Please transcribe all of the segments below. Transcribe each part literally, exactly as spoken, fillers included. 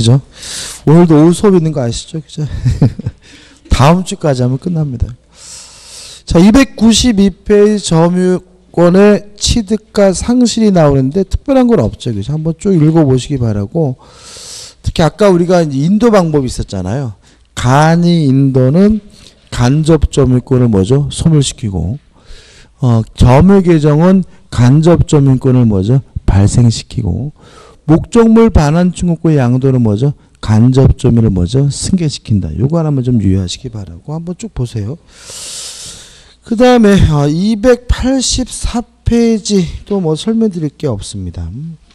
그죠? 오늘도 오후 수업 있는 거 아시죠? 그죠? 다음 주까지 하면 끝납니다. 자, 이백구십이 페이지 점유권의 취득과 상실이 나오는데 특별한 건 없죠. 그죠? 한번 쭉 읽어보시기 바라고. 특히 아까 우리가 인도 방법이 있었잖아요. 간이 인도는 간접 점유권을 뭐죠? 소멸시키고, 어, 점유 계정은 간접 점유권을 뭐죠? 발생시키고, 목적물 반환 충족권의 양도는 뭐죠? 간접 점유를 뭐죠? 승계시킨다. 요거 하나만 좀 유의하시기 바라고. 한번 쭉 보세요. 그 다음에 이백팔십사 페이지 또 뭐 설명드릴 게 없습니다.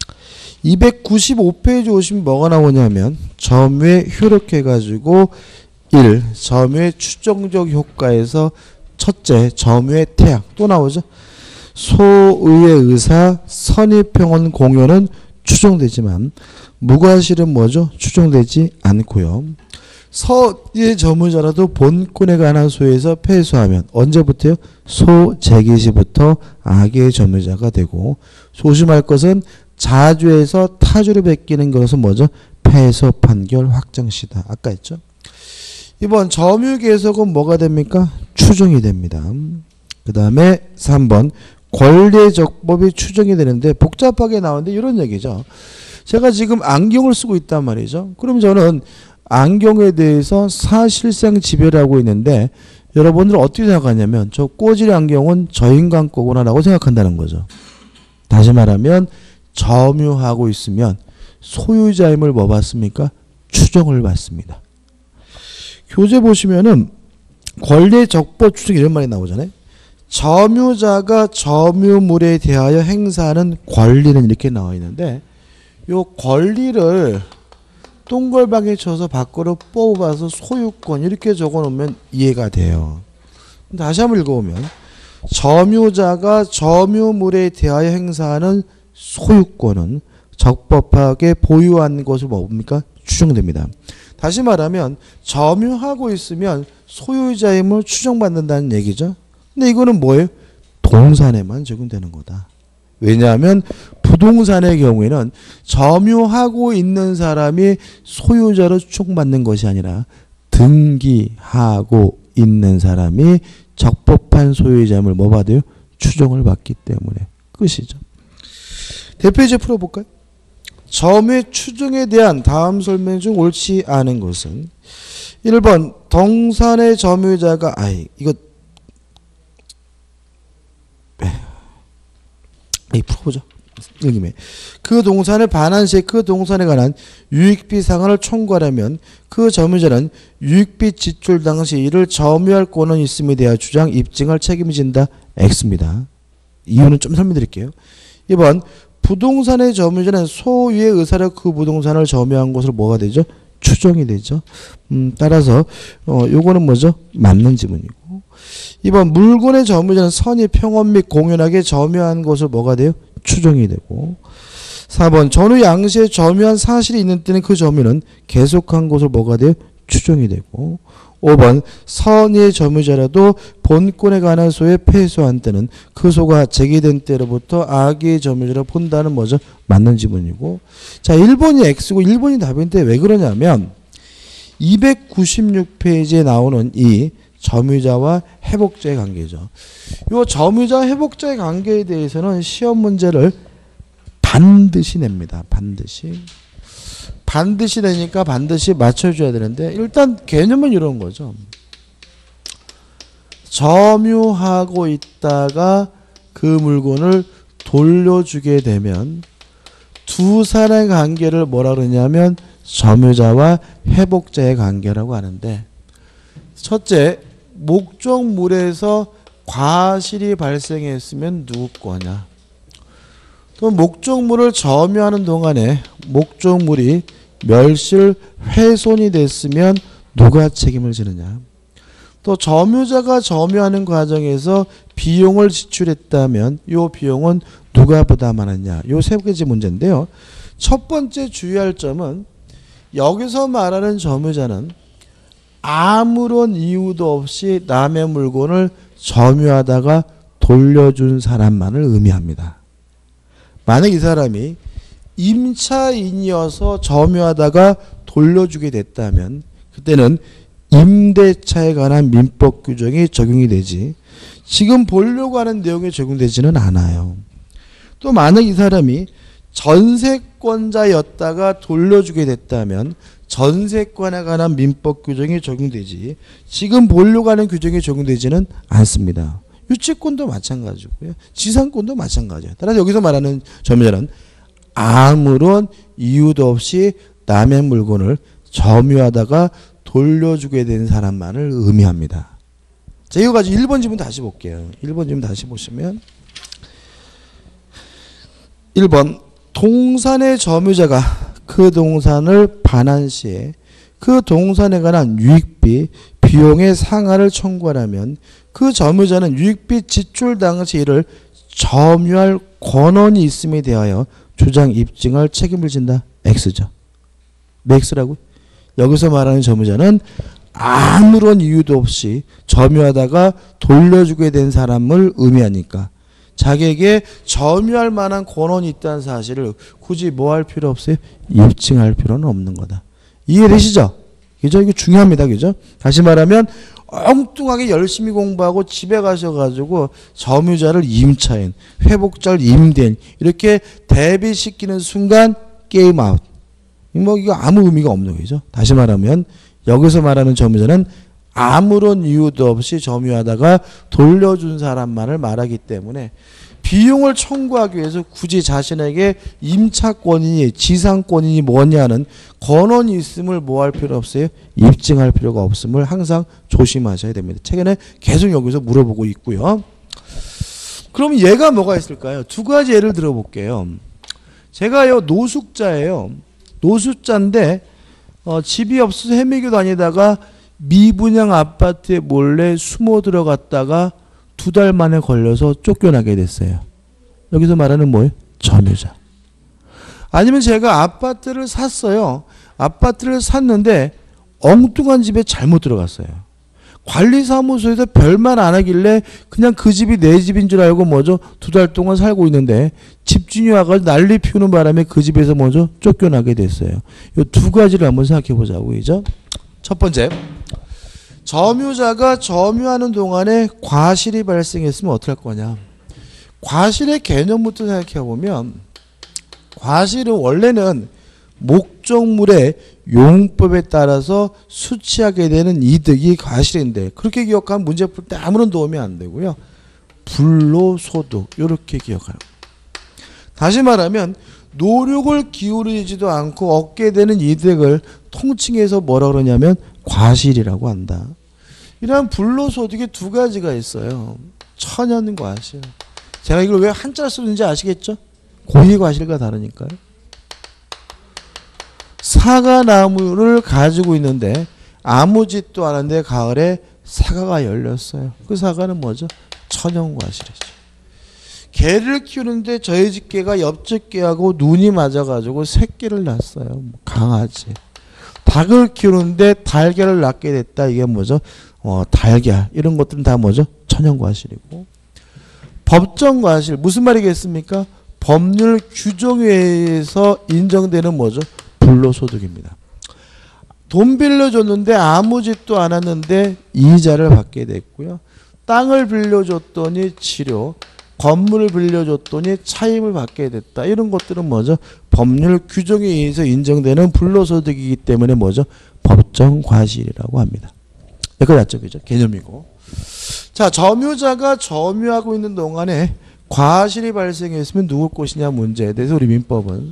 이백구십오 페이지 오시면 뭐가 나오냐면 점유에 효력해가지고 일. 점유의 추정적 효과에서 첫째 점유의 태양 또 나오죠. 소의의 의사 선의평원 공효는 추정되지만 무과실은 뭐죠? 추정되지 않고요. 서의 점유자라도 본권에 관한 소에서 패소하면 언제부터요? 소재기 시부터 악의 점유자가 되고, 조심할 것은 자주에서 타주로 베끼는 것은 뭐죠? 패소 판결 확정시다. 아까 했죠. 이번 점유계속은 뭐가 됩니까? 추정이 됩니다. 그 다음에 삼 번 권리의 적법이 추정이 되는데 복잡하게 나오는데 이런 얘기죠. 제가 지금 안경을 쓰고 있단 말이죠. 그럼 저는 안경에 대해서 사실상 지배를 하고 있는데 여러분들은 어떻게 생각하냐면 저 꼬질 안경은 저 인간 거구나 라고 생각한다는 거죠. 다시 말하면 점유하고 있으면 소유자 힘을 뭐 받습니까? 추정을 받습니다. 교재 보시면은 권리의 적법 추정 이런 말이 나오잖아요. 점유자가 점유물에 대하여 행사하는 권리는 이렇게 나와 있는데 요 권리를 동글방에 쳐서 밖으로 뽑아서 소유권 이렇게 적어놓으면 이해가 돼요. 다시 한번 읽어보면 점유자가 점유물에 대하여 행사하는 소유권은 적법하게 보유한 것을 뭡니까? 추정됩니다. 다시 말하면 점유하고 있으면 소유자의 힘을 추정받는다는 얘기죠. 근데 이거는 뭐예요? 동산에만 적용되는 거다. 왜냐하면 부동산의 경우에는 점유하고 있는 사람이 소유자로 추정받는 것이 아니라 등기하고 있는 사람이 적법한 소유자임을 뭐 받아요? 추정을 받기 때문에. 끝이죠. 대표제 풀어볼까요? 점유의 추정에 대한 다음 설명 중 옳지 않은 것은 일 번 동산의 점유자가 아이 이거 이 풀어보죠. 여기에 그 동산을 반환 시 그 동산에 관한 유익비 상한을 청구하려면 그 점유자는 유익비 지출 당시 이를 점유할 권한이 있음에 대하여 주장 입증할 책임이 진다. X입니다. 이유는 좀 설명드릴게요. 이 번 부동산의 점유자는 소유의 의사로 그 부동산을 점유한 것으로 뭐가 되죠? 추정이 되죠. 음, 따라서 어, 요거는 뭐죠? 맞는 지문이고. 이 번 물건의 점유자는 선의 평원 및 공연하게 점유한 것을 뭐가 돼요? 추정이 되고. 사 번 전후 양시에 점유한 사실이 있는 때는 그 점유는 계속한 것을 뭐가 돼요? 추정이 되고. 오 번 선의의 점유자라도 본권에 관한 소에 패소한 때는 그 소가 제기된 때로부터 악의 점유자로 본다는 뭐죠? 맞는 지문이고. 자, 일 번이 X고 일 번이 답인데 왜 그러냐면 이백구십육 페이지에 나오는 이 점유자와 회복자의 관계죠. 이 점유자 회복자의 관계에 대해서는 시험 문제를 반드시 냅니다. 반드시. 반드시 되니까 반드시 맞춰줘야 되는데 일단 개념은 이런 거죠. 점유하고 있다가 그 물건을 돌려주게 되면 두 사람의 관계를 뭐라 그러냐면 점유자와 회복자의 관계라고 하는데 첫째, 목적물에서 과실이 발생했으면 누구 거냐. 또 목적물을 점유하는 동안에 목적물이 멸실, 훼손이 됐으면 누가 책임을 지느냐. 또 점유자가 점유하는 과정에서 비용을 지출했다면 이 비용은 누가 부담하느냐. 이 세 가지 문제인데요. 첫 번째 주의할 점은 여기서 말하는 점유자는 아무런 이유도 없이 남의 물건을 점유하다가 돌려준 사람만을 의미합니다. 만약 이 사람이 임차인이어서 점유하다가 돌려주게 됐다면 그때는 임대차에 관한 민법 규정이 적용이 되지 지금 보려고 하는 내용이 적용되지는 않아요. 또 만약 이 사람이 전세권자였다가 돌려주게 됐다면 전세권에 관한 민법 규정이 적용되지 지금 보려고 하는 규정이 적용되지는 않습니다. 유치권도 마찬가지고요. 지상권도 마찬가지예요. 따라서 여기서 말하는 점유자는 아무런 이유도 없이 남의 물건을 점유하다가 돌려주게 된 사람만을 의미합니다. 자, 이거 가지고 일 번 지문 다시 볼게요. 일 번 지문 다시 보시면 일 번 동산의 점유자가 그 동산을 반환 시에 그 동산에 관한 유익비, 비용의 상한을 청구하려면 그 점유자는 유익비 지출 당시 이를 점유할 권한이 있음에 대하여 주장 입증할 책임을 진다. X죠. X라고? 여기서 말하는 점유자는 아무런 이유도 없이 점유하다가 돌려주게 된 사람을 의미하니까 자기에게 점유할 만한 권한이 있다는 사실을 굳이 뭐 할 필요 없어요? 입증할 필요는 없는 거다. 이해되시죠? 그죠? 이거 중요합니다. 그죠? 다시 말하면 엉뚱하게 열심히 공부하고 집에 가셔가지고 점유자를 임차인, 회복자를 임대인 이렇게 대비시키는 순간 게임 아웃. 뭐 이거 아무 의미가 없는 거죠. 다시 말하면 여기서 말하는 점유자는 아무런 이유도 없이 점유하다가 돌려준 사람만을 말하기 때문에 비용을 청구하기 위해서 굳이 자신에게 임차권이니 지상권이니 뭐냐는 권한이 있음을 뭐 할 필요 없어요? 입증할 필요가 없음을 항상 조심하셔야 됩니다. 최근에 계속 여기서 물어보고 있고요. 그럼 얘가 뭐가 있을까요? 두 가지 예를 들어볼게요. 제가요 노숙자예요. 노숙자인데 어, 집이 없어서 헤매기도 다니다가 미분양 아파트에 몰래 숨어 들어갔다가 두 달 만에 걸려서 쫓겨나게 됐어요. 여기서 말하는 뭐예요? 점유자. 아니면 제가 아파트를 샀어요. 아파트를 샀는데 엉뚱한 집에 잘못 들어갔어요. 관리사무소에서 별말 안 하길래 그냥 그 집이 내 집인 줄 알고 뭐죠? 두 달 동안 살고 있는데 집주인이 와가지고 난리 피우는 바람에 그 집에서 먼저 쫓겨나게 됐어요. 이 두 가지를 한번 생각해 보자고, 그죠? 첫 번째, 점유자가 점유하는 동안에 과실이 발생했으면 어떻게 할 거냐. 과실의 개념부터 생각해 보면 과실은 원래는 목적물의 용법에 따라서 수취하게 되는 이득이 과실인데 그렇게 기억하면 문제 풀 때 아무런 도움이 안 되고요. 불로소득 이렇게 기억하라고. 다시 말하면 노력을 기울이지도 않고 얻게 되는 이득을 통칭해서 뭐라 그러냐면 과실이라고 한다. 이러한 불로소득이 두 가지가 있어요. 천연과실. 제가 이걸 왜 한자 쓰는지 아시겠죠? 고의과실과 다르니까요. 사과나무를 가지고 있는데 아무 짓도 안 하는데 가을에 사과가 열렸어요. 그 사과는 뭐죠? 천연과실이죠. 개를 키우는데 저희 집 개가 옆집 개하고 눈이 맞아가지고 새끼를 낳았어요. 강아지. 닭을 키우는데 달걀을 낳게 됐다. 이게 뭐죠? 어, 달걀. 이런 것들은 다 뭐죠? 천연과실이고. 법정과실. 무슨 말이겠습니까? 법률 규정에 의해서 인정되는 뭐죠? 불로소득입니다. 돈 빌려줬는데 아무 짓도 안 했는데 이자를 받게 됐고요. 땅을 빌려줬더니 치료, 건물을 빌려줬더니 차임을 받게 됐다. 이런 것들은 뭐죠? 법률 규정에 의해서 인정되는 불로소득이기 때문에 뭐죠? 법정과실이라고 합니다. 여기까지 그죠? 개념이고. 자, 점유자가 점유하고 있는 동안에 과실이 발생했으면 누굴 것이냐 문제에 대해서 우리 민법은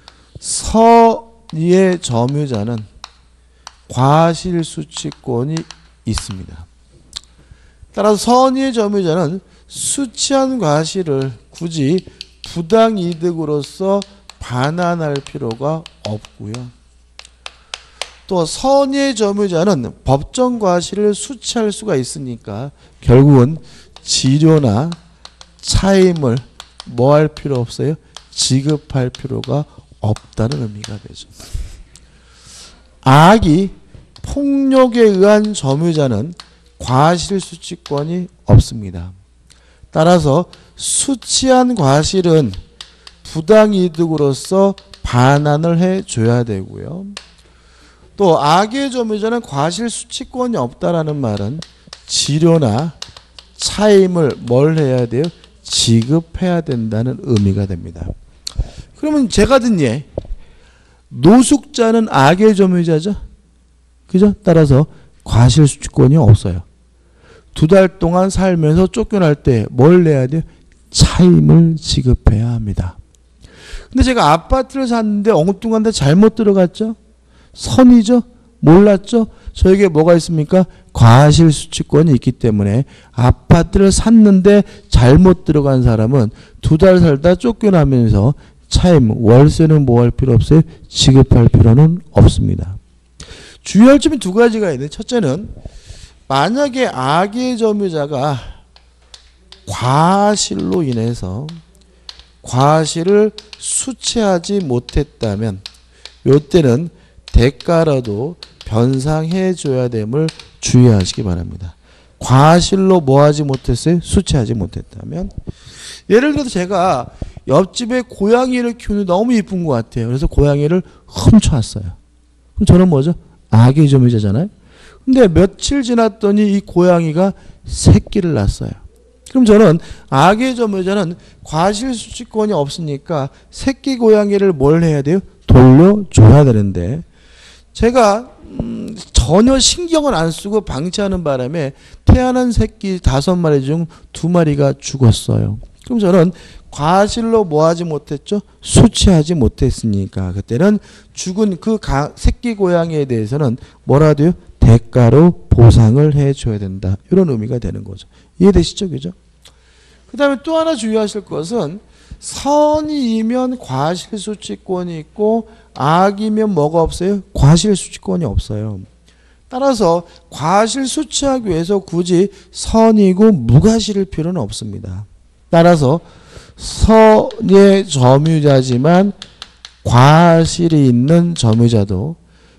선의의 점유자는 과실수취권이 있습니다. 따라서 선의의 점유자는 수취한 과실을 굳이 부당이득으로서 반환할 필요가 없고요. 또 선의의 점유자는 법정 과실을 수취할 수가 있으니까 결국은 지료나 차임을 뭐 할 필요 없어요? 지급할 필요가 없다는 의미가 되죠. 악이 폭력에 의한 점유자는 과실수취권이 없습니다. 따라서 수취한 과실은 부당이득으로서 반환을 해줘야 되고요. 또 악의 점유자는 과실 수취권이 없다라는 말은 지료나 차임을 뭘 해야 돼요? 지급해야 된다는 의미가 됩니다. 그러면 제가 든 예, 노숙자는 악의 점유자죠. 그죠? 따라서 과실 수취권이 없어요. 두 달 동안 살면서 쫓겨날 때 뭘 내야 돼요? 차임을 지급해야 합니다. 근데 제가 아파트를 샀는데 엉뚱한 데 잘못 들어갔죠? 선이죠? 몰랐죠? 저에게 뭐가 있습니까? 과실 수취권이 있기 때문에 아파트를 샀는데 잘못 들어간 사람은 두 달 살다 쫓겨나면서 차임, 월세는 뭐 할 필요 없어요? 지급할 필요는 없습니다. 주의할 점이 두 가지가 있는데 첫째는 만약에 악의 점유자가 과실로 인해서 과실을 수취하지 못했다면 이때는 대가라도 변상해 줘야 됨을 주의하시기 바랍니다. 과실로 뭐 하지 못했어요? 수취하지 못했다면 예를 들어서 제가 옆집에 고양이를 키우는데 너무 이쁜 것 같아요. 그래서 고양이를 훔쳐왔어요. 그럼 저는 뭐죠? 악의 점유자잖아요. 근데 며칠 지났더니 이 고양이가 새끼를 낳았어요. 그럼 저는 악의 점유자는 과실수취권이 없으니까 새끼 고양이를 뭘 해야 돼요? 돌려줘야 되는데 제가 음, 전혀 신경을 안 쓰고 방치하는 바람에 태어난 새끼 다섯 마리 중 두 마리가 죽었어요. 그럼 저는 과실로 뭐 하지 못했죠? 수취하지 못했으니까 그때는 죽은 그 가, 새끼 고양이에 대해서는 뭐라 돼요? 대가로 보상을 해줘야 된다. 이런 의미가 되는 거죠. 이해되시죠? 그죠? 그 다음에 또 하나 주의하실 것은 선이면 과실수취권이 있고 악이면 뭐가 없어요? 과실수취권이 없어요. 따라서 과실수취하기 위해서 굳이 선이고 무과실일 필요는 없습니다. 따라서 선의 점유자지만 과실이 있는 점유자도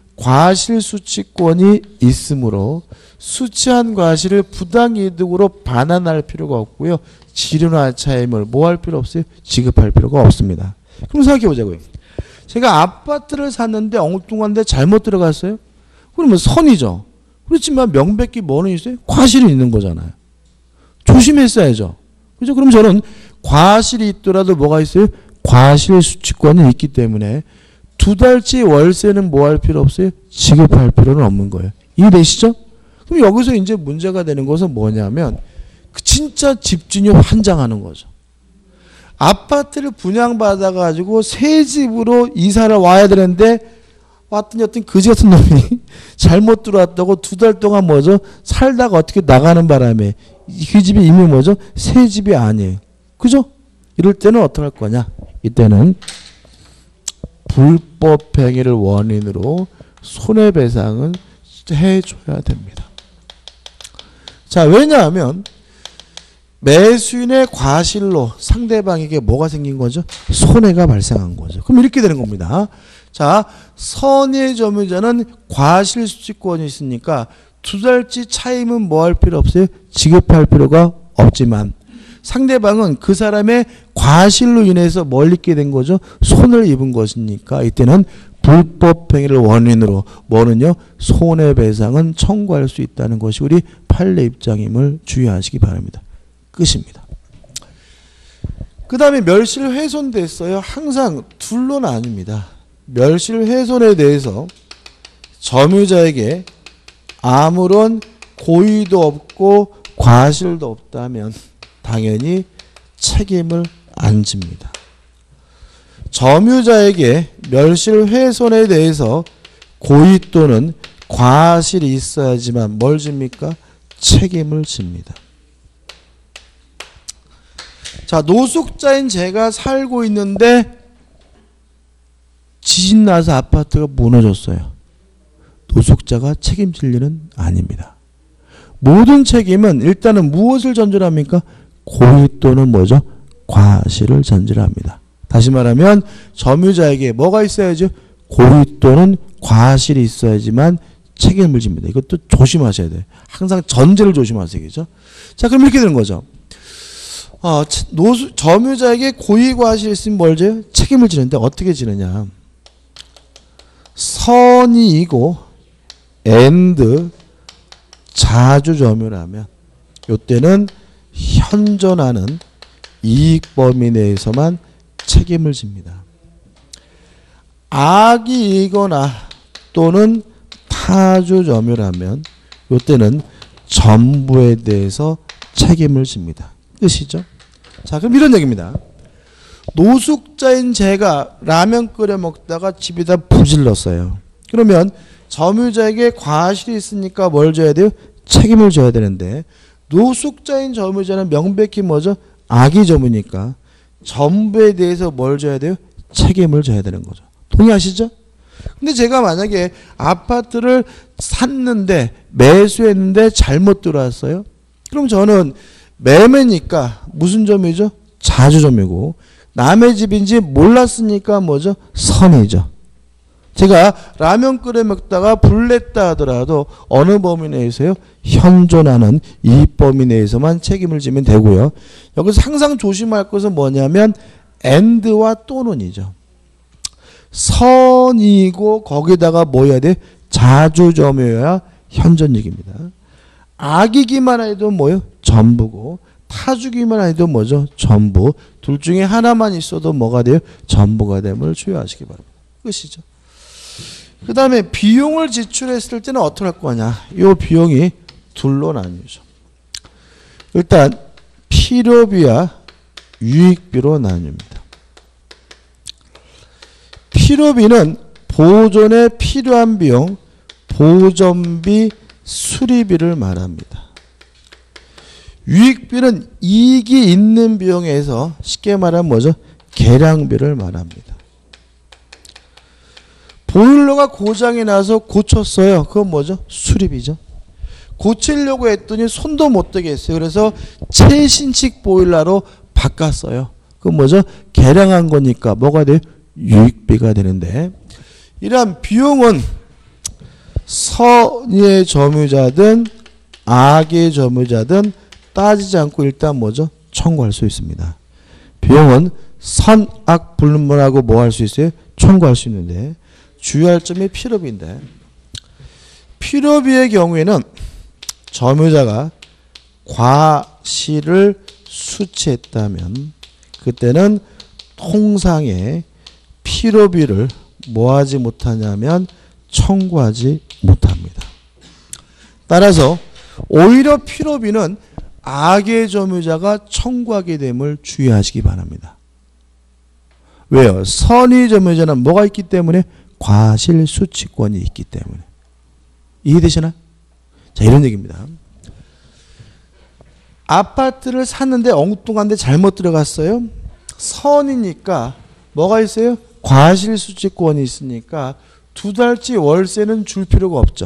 과실수취권이 있으므로 수취한 과실을 부당이득으로 반환할 필요가 없고요. 지료나 차임을 뭐 할 필요 없어요? 지급할 필요가 없습니다. 그럼 생각해 보자고요. 제가 아파트를 샀는데 엉뚱한 데 잘못 들어갔어요? 그러면 선이죠. 그렇지만 명백히 뭐는 있어요? 과실이 있는 거잖아요. 조심했어야죠. 그죠? 그럼 저는 과실이 있더라도 뭐가 있어요? 과실수취권이 있기 때문에 두 달치 월세는 뭐 할 필요 없어요? 지급할 필요는 없는 거예요. 이해되시죠? 그럼 여기서 이제 문제가 되는 것은 뭐냐면 진짜 집주인이 환장하는 거죠. 아파트를 분양받아가지고 새 집으로 이사를 와야 되는데 왔더니 어떤 그지 같은 놈이 잘못 들어왔다고 두 달 동안 뭐죠? 살다가 어떻게 나가는 바람에 그 집이 이미 뭐죠? 새 집이 아니에요. 그죠? 이럴 때는 어떻게 할 거냐? 이때는 불법 행위를 원인으로 손해배상을 해줘야 됩니다. 자, 왜냐하면 매수인의 과실로 상대방에게 뭐가 생긴 거죠? 손해가 발생한 거죠. 그럼 이렇게 되는 겁니다. 자, 선의 점유자는 과실수취권이 있으니까 두 달치 차임은 뭐 할 필요 없어요? 지급할 필요가 없지만 상대방은 그 사람의 과실로 인해서 뭘 입게 된 거죠? 손을 입은 것이니까 이때는 불법 행위를 원인으로 뭐는요? 손해배상은 청구할 수 있다는 것이 우리 판례 입장임을 주의하시기 바랍니다. 끝입니다. 그 다음에 멸실 훼손됐어요. 항상 둘로는 아닙니다. 멸실 훼손에 대해서 점유자에게 아무런 고의도 없고 과실도 없다면 당연히 책임을 안 집니다. 점유자에게 멸실 훼손에 대해서 고의 또는 과실이 있어야지만 뭘 집니까? 책임을 집니다. 자, 노숙자인 제가 살고 있는데 지진 나서 아파트가 무너졌어요. 노숙자가 책임질 일은 아닙니다. 모든 책임은 일단은 무엇을 전제합니까? 고의 또는 뭐죠? 과실을 전제합니다. 다시 말하면 점유자에게 뭐가 있어야죠? 고의 또는 과실이 있어야지만 책임을 집니다. 이것도 조심하셔야 돼요. 항상 전제를 조심하세요. 그죠? 자, 그럼 이렇게 되는 거죠. 어, 노수, 점유자에게 고의 과실이 있으면 뭘 져요? 책임을 지는데 어떻게 지느냐? 선이이고 and 자주점유라면 이때는 현존하는 이익 범위 내에서만 책임을 집니다. 악이이거나 또는 타주점유라면 이때는 전부에 대해서 책임을 집니다. 뜻이죠? 자, 그럼 이런 얘기입니다. 노숙자인 제가 라면 끓여 먹다가 집에다 부질렀어요. 그러면 점유자에게 과실이 있으니까 뭘 져야 돼요? 책임을 져야 되는데 노숙자인 점유자는 명백히 뭐죠? 악의 점유니까 전부에 대해서 뭘 져야 돼요? 책임을 져야 되는 거죠. 동의하시죠? 근데 제가 만약에 아파트를 샀는데 매수했는데 잘못 들어왔어요. 그럼 저는 매매니까 무슨 점이죠? 자주점이고 남의 집인지 몰랐으니까 뭐죠? 선이죠. 제가 라면 끓여 먹다가 불냈다 하더라도 어느 범위 내에서요? 현존하는 이 범위 내에서만 책임을 지면 되고요. 여기서 항상 조심할 것은 뭐냐면 and와 또는이죠. 선이고 거기다가 뭐 해야 돼? 자주점유여야 현존익입니다. 악이기만 해도 뭐요? 전부고 타주기만 해도 뭐죠? 전부. 둘 중에 하나만 있어도 뭐가 돼요? 전부가 됨을 주의하시기 바랍니다. 끝이죠. 그 다음에 비용을 지출했을 때는 어떻게 할 거냐? 이 비용이 둘로 나뉘죠. 일단 필요비와 유익비로 나뉩니다. 필요비는 보존에 필요한 비용, 보존비, 수리비를 말합니다. 유익비는 이익이 있는 비용에서 쉽게 말하면 뭐죠? 계량비를 말합니다. 보일러가 고장이 나서 고쳤어요. 그건 뭐죠? 수리비죠. 고치려고 했더니 손도 못 대게 했어요. 그래서 최신식 보일러로 바꿨어요. 그건 뭐죠? 계량한 거니까 뭐가 돼요? 유익비가 되는데 이러한 비용은 선의 점유자든 악의 점유자든 따지지 않고 일단 뭐죠? 청구할 수 있습니다. 비용은 선, 악 불문하고 뭐 할 수 있어요? 청구할 수 있는데 주의할 점이 필요비인데 필요비의 경우에는 점유자가 과실을 수취했다면 그때는 통상의 필요비를 뭐 하지 못하냐면 청구하지 못합니다. 따라서 오히려 필요비는 악의 점유자가 청구하게 됨을 주의하시기 바랍니다. 왜요? 선의 점유자는 뭐가 있기 때문에? 과실 수취권이 있기 때문에. 이해되시나요? 자, 이런 얘기입니다. 아파트를 샀는데 엉뚱한 데 잘못 들어갔어요. 선이니까 뭐가 있어요? 과실 수취권이 있으니까 두 달치 월세는 줄 필요가 없죠.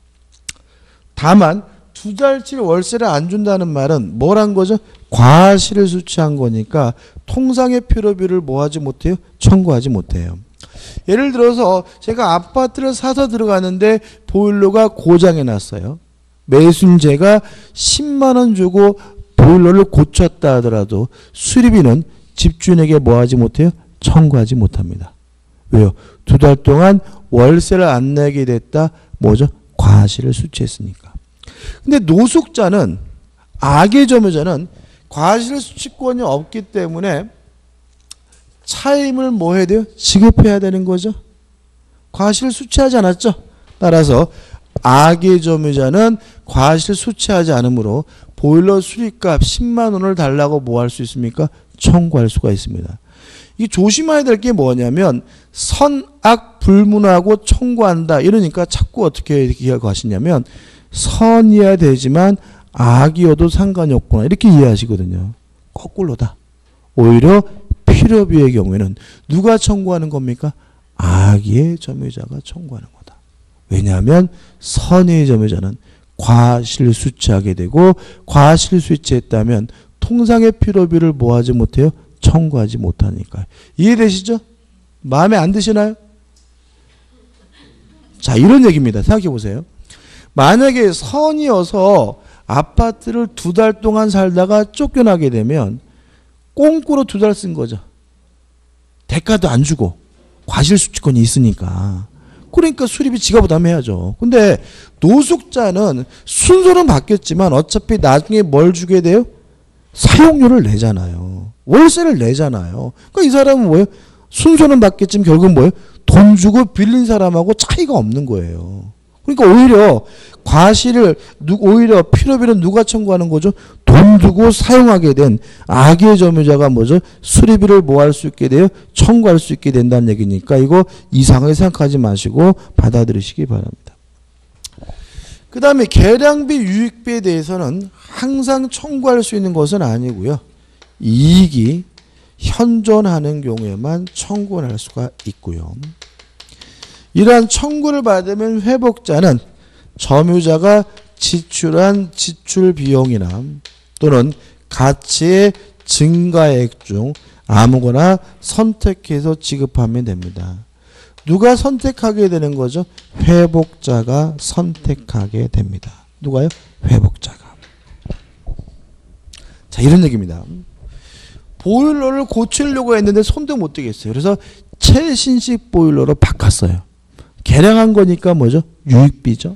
다만 두 달치 월세를 안 준다는 말은 뭐란 거죠? 과실을 수취한 거니까 통상의 필요비를 뭐 하지 못해요? 청구하지 못해요. 예를 들어서 제가 아파트를 사서 들어가는데 보일러가 고장이 났어요. 매수인제가 십만 원 주고 보일러를 고쳤다 하더라도 수리비는 집주인에게 뭐 하지 못해요? 청구하지 못합니다. 왜요? 두 달 동안 월세를 안 내게 됐다. 뭐죠? 과실을 수취했으니까. 근데 노숙자는 악의 점유자는 과실 수취권이 없기 때문에 차임을 뭐 해야 돼요? 지급해야 되는 거죠. 과실 수취하지 않았죠. 따라서 악의 점유자는 과실 수취하지 않으므로 보일러 수리값 십만 원을 달라고 뭐 할 수 있습니까? 청구할 수가 있습니다. 이 조심해야 될 게 뭐냐면 선악 불문하고 청구한다 이러니까 자꾸 어떻게 이야기하고 하시냐면 선이어야 되지만 악이어도 상관이 없구나 이렇게 이해하시거든요. 거꾸로다. 오히려 필요비의 경우에는 누가 청구하는 겁니까? 악의 점유자가 청구하는 거다. 왜냐하면 선의 점유자는 과실 수취하게 되고 과실 수취했다면 통상의 필요비를 뭐 하지 못해요? 청구하지 못하니까. 이해되시죠? 마음에 안 드시나요? 자, 이런 얘기입니다. 생각해 보세요. 만약에 선이어서 아파트를 두 달 동안 살다가 쫓겨나게 되면 꽁꾸로 두 달 쓴 거죠. 대가도 안 주고 과실 수취권이 있으니까. 그러니까 수리비 지가 부담해야죠. 근데 노숙자는 순서는 바뀌었지만 어차피 나중에 뭘 주게 돼요? 사용료를 내잖아요. 월세를 내잖아요. 그러니까 이 사람은 뭐예요? 순서는 바뀌었지만 결국은 뭐예요? 돈 주고 빌린 사람하고 차이가 없는 거예요. 그러니까 오히려 과실을 오히려 필요비는 누가 청구하는 거죠? 돈 주고 사용하게 된 악의 점유자가 뭐죠? 수리비를 뭐 할 수 있게 돼요? 청구할 수 있게 된다는 얘기니까 이거 이상하게 생각하지 마시고 받아들이시기 바랍니다. 그 다음에 계량비, 유익비에 대해서는 항상 청구할 수 있는 것은 아니고요. 이익이 현존하는 경우에만 청구를 할 수가 있고요. 이러한 청구를 받으면 회복자는 점유자가 지출한 지출 비용이나 또는 가치의 증가액 중 아무거나 선택해서 지급하면 됩니다. 누가 선택하게 되는 거죠? 회복자가 선택하게 됩니다. 누가요? 회복자가. 자, 이런 얘기입니다. 보일러를 고치려고 했는데 손도 못 대겠어요. 그래서 최신식 보일러로 바꿨어요. 개량한 거니까 뭐죠? 유익비죠.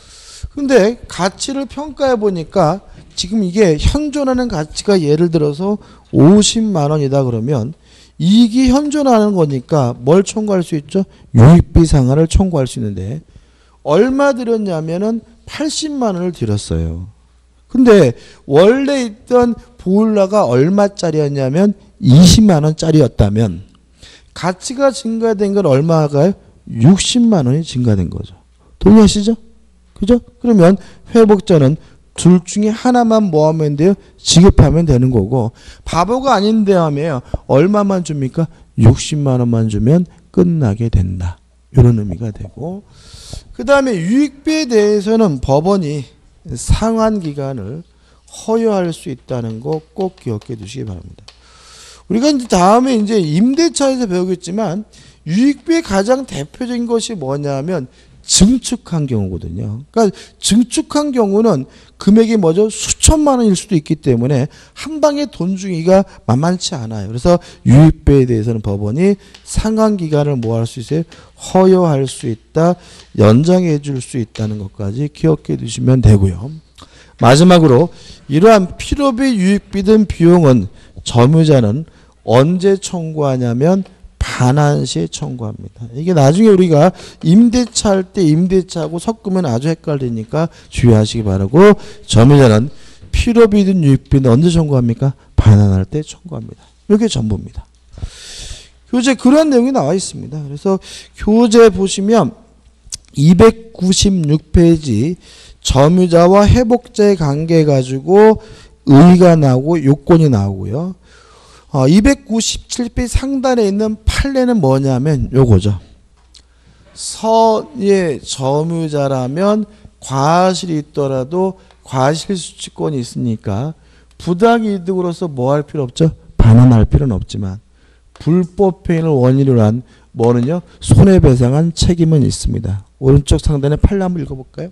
근데 가치를 평가해 보니까 지금 이게 현존하는 가치가 예를 들어서 오십만 원이다 그러면 이익이 현존하는 거니까 뭘 청구할 수 있죠? 유익비 상한을 청구할 수 있는데 얼마 들였냐면은 팔십만 원을 들였어요. 근데 원래 있던 보일러가 얼마짜리였냐면 이십만 원짜리였다면 가치가 증가된 건 얼마가요? 육십만 원이 증가된 거죠. 동의하시죠? 그죠? 그러면 회복자는 둘 중에 하나만 뭐 하면 돼요? 지급하면 되는 거고 바보가 아닌데 하면 얼마만 줍니까? 육십만 원만 주면 끝나게 된다. 이런 의미가 되고 그 다음에 유익비에 대해서는 법원이 상환 기간을 허용할 수 있다는 거 꼭 기억해 두시기 바랍니다. 우리가 이제 다음에 이제 임대차에서 배우겠지만 유익비의 가장 대표적인 것이 뭐냐면 증축한 경우거든요. 그러니까 증축한 경우는 금액이 뭐죠? 수천만 원일 수도 있기 때문에 한 방에 돈 주기가 만만치 않아요. 그래서 유익비에 대해서는 법원이 상환 기간을 뭐 할 수 있어요? 허용할 수 있다, 연장해 줄 수 있다는 것까지 기억해 두시면 되고요. 마지막으로 이러한 필요비, 유익비 등 비용은 점유자는 언제 청구하냐면 반환 시에 청구합니다. 이게 나중에 우리가 임대차 할 때 임대차하고 섞으면 아주 헷갈리니까 주의하시기 바라고 점유자는 필요비든 유익비든 언제 청구합니까? 반환할 때 청구합니다. 이게 전부입니다. 교재 그런 내용이 나와 있습니다. 그래서 교재 보시면 이백구십육 페이지 점유자와 회복자의 관계 가지고 의의가 나오고 요건이 나오고요. 어, 이백구십칠 페이지 상단에 있는 판례는 뭐냐면 요거죠. 선의 점유자라면 과실이 있더라도 과실수취권이 있으니까 부당이득으로서 뭐 할 필요 없죠? 반환할 필요는 없지만 불법행위를 원인으로 한 뭐는요? 손해배상한 책임은 있습니다. 오른쪽 상단에 판례 한번 읽어볼까요?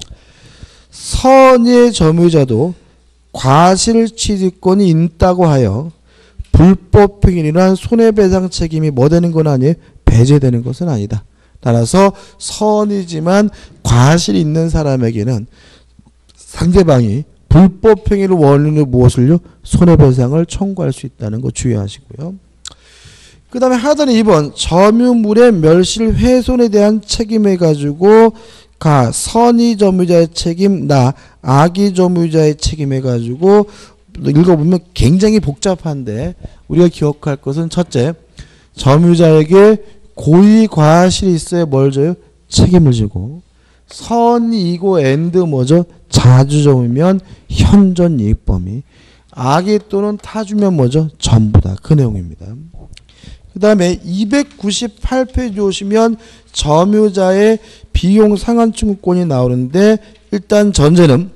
선의 점유자도 과실취득권이 있다고 하여 불법행위란 손해배상 책임이 뭐 되는 건 아니에요? 배제되는 것은 아니다. 따라서 선이지만 과실이 있는 사람에게는 상대방이 불법행위를 원인으로 무엇을요? 손해배상을 청구할 수 있다는 거 주의하시고요. 그 다음에 하단에 이 번 점유물의 멸실 훼손에 대한 책임해 가지고 가 선의 점유자의 책임 나 악의 점유자의 책임해 가지고 읽어보면 굉장히 복잡한데 우리가 기억할 것은 첫째, 점유자에게 고의 과실이 있어야 뭘 줘요? 책임을 지고 선이고 앤드 뭐죠? 자주점이면 현존 이익 범위 악의 또는 타주면 뭐죠? 전부다. 그 내용입니다. 그 다음에 이백구십팔 페이지 오시면 점유자의 비용 상환 청구권이 나오는데 일단 전제는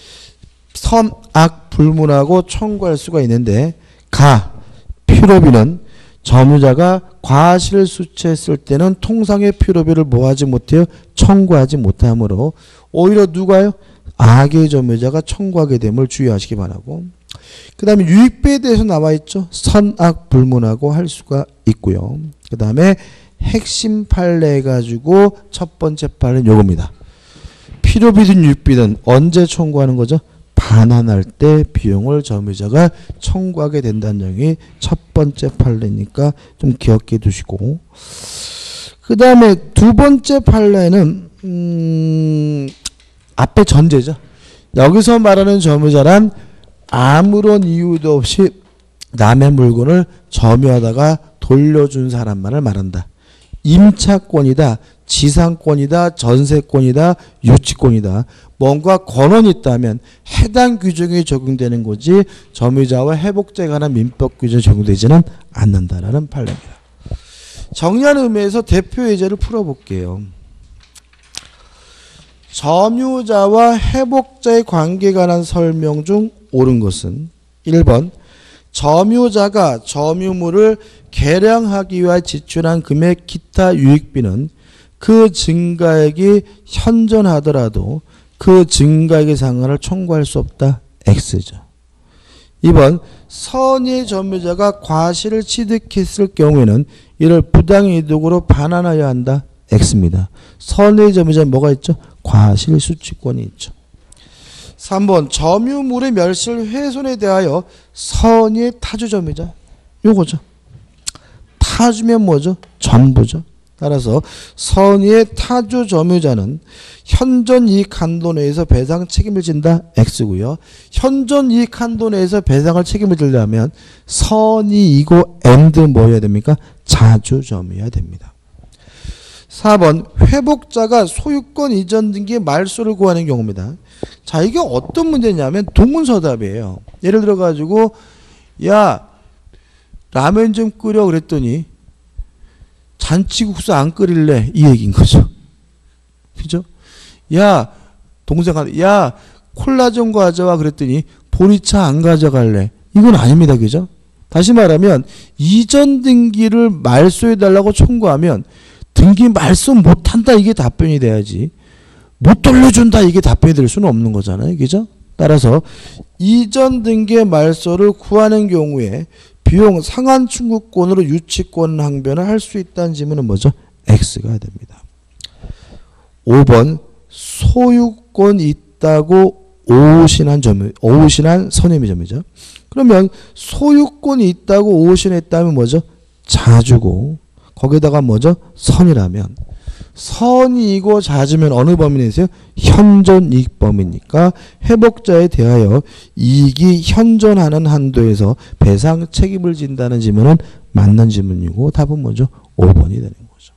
선악 불문하고 청구할 수가 있는데 가 필요비는 점유자가 과실을 수취했을 때는 통상의 필요비를 뭐하지 못해요? 청구하지 못하므로 오히려 누가요? 악의 점유자가 청구하게 됨을 주의하시기 바라고 그 다음에 유익비에 대해서 나와 있죠. 선악 불문하고 할 수가 있고요. 그 다음에 핵심 판례 가지고 첫 번째 판례는 요겁니다. 필요비든 유익비든 언제 청구하는 거죠? 반환할 때 비용을 점유자가 청구하게 된다는 점이 첫 번째 판례니까 좀 기억해 두시고, 그 다음에 두 번째 판례는 음, 앞에 전제죠. 여기서 말하는 점유자란 아무런 이유도 없이 남의 물건을 점유하다가 돌려준 사람만을 말한다. 임차권이다, 지상권이다, 전세권이다, 유치권이다. 뭔가 권한이 있다면 해당 규정이 적용되는 거지 점유자와 회복자에 관한 민법 규정이 적용되지는 않는다라는 판례입니다. 정리하는 의미에서 대표 예제를 풀어볼게요. 점유자와 회복자의 관계에 관한 설명 중 옳은 것은 일 번 점유자가 점유물을 개량하기 위해 지출한 금액 기타 유익비는 그 증가액이 현존하더라도 그 증가액의 상한을 청구할 수 없다. X죠. 이 번 선의 점유자가 과실을 취득했을 경우에는 이를 부당이득으로 반환하여야 한다. X입니다. 선의 점유자는 뭐가 있죠? 과실 수취권이 있죠. 삼 번 점유물의 멸실 훼손에 대하여 선의 타주 점유자 요거죠. 타주면 뭐죠? 전부죠. 따라서 선의의 타주 점유자는 현존 이익 한도 내에서 배상 책임을 진다. X고요. 현존 이익 한도 내에서 배상을 책임을 지려면 선의이고 and 뭐여야 됩니까? 자주 점유해야 됩니다. 사 번 회복자가 소유권 이전 등기의 말소를 구하는 경우입니다. 자, 이게 어떤 문제냐면 동문서답이에요. 예를 들어 가지고 야 라면 좀 끓여 그랬더니 잔치국수 안 끓일래 이 얘기인 거죠. 그죠? 야 동생한테 야 콜라 좀 가져와 그랬더니 보리차 안 가져갈래 이건 아닙니다. 그죠? 다시 말하면 이전 등기를 말소해달라고 청구하면 등기 말소 못한다 이게 답변이 돼야지 못 돌려준다 이게 답변이 될 수는 없는 거잖아요. 그죠? 따라서 이전 등기의 말소를 구하는 경우에 비용 상한 청구권으로 유치권 항변을 할 수 있다는 질문은 뭐죠? X가 됩니다. 오 번 소유권 있다고 오신한 점유, 오신한 선임의 점이죠. 그러면 소유권이 있다고 오신했다면 뭐죠? 자주고 거기다가 뭐죠? 선이라면 선이고 자주면 어느 범위 내세요? 현존 이익 범위니까 회복자에 대하여 이익이 현존하는 한도에서 배상 책임을 진다는 질문은 맞는 질문이고 답은 뭐죠? 오 번이 되는 거죠.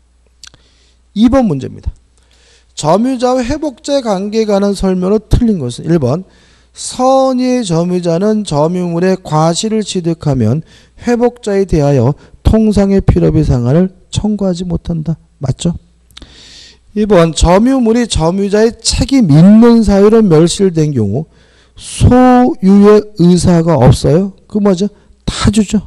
이 번 문제입니다. 점유자와 회복자의 관계에 관한 설명으로 틀린 것은 일 번 선의의 점유자는 점유물의 과실을 취득하면 회복자에 대하여 통상의 필요비 상한을 청구하지 못한다. 맞죠? 이 번 점유물이 점유자의 책임 있는 사유로 멸실된 경우 소유의 의사가 없어요. 그 뭐죠? 타주죠.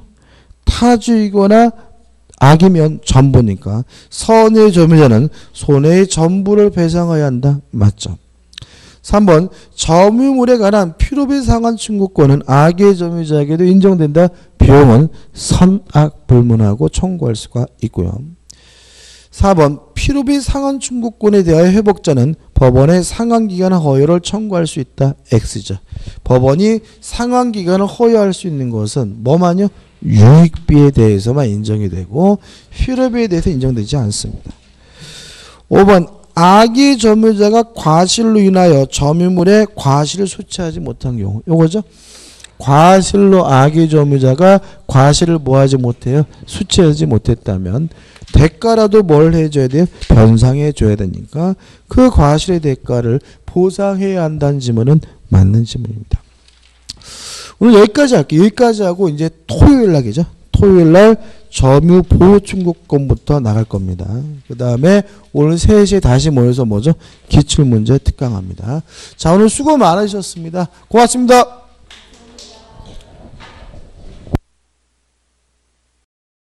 타주이거나 악이면 전부니까 선의 점유자는 손해의 전부를 배상해야 한다. 맞죠? 삼 번 점유물에 관한 필요비 상한 청구권은 악의 점유자에게도 인정된다. 비용은 선악 불문하고 청구할 수가 있고요. 사 번 필요비 상한 청구권에 대하여 회복자는 법원의 상환기간 허여를 청구할 수 있다. X죠. 법원이 상환기간을 허여할 수 있는 것은 뭐만요? 유익비에 대해서만 인정이 되고 필요비에 대해서 인정되지 않습니다. 오 번 악의 점유자가 과실로 인하여 점유물의 과실을 수취하지 못한 경우 요거죠. 과실로 악의 점유자가 과실을 뭐하지 못해요? 수취하지 못했다면 대가라도 뭘 해줘야 돼요? 변상해 줘야 되니까 그 과실의 대가를 보상해야 한다는 질문은 맞는 질문입니다. 오늘 여기까지 할게요. 여기까지 하고 이제 토요일 날이죠. 토요일 날 점유 보호 청구권부터 나갈 겁니다. 그 다음에 오늘 세 시에 다시 모여서 뭐죠? 기출문제 특강합니다. 자, 오늘 수고 많으셨습니다. 고맙습니다.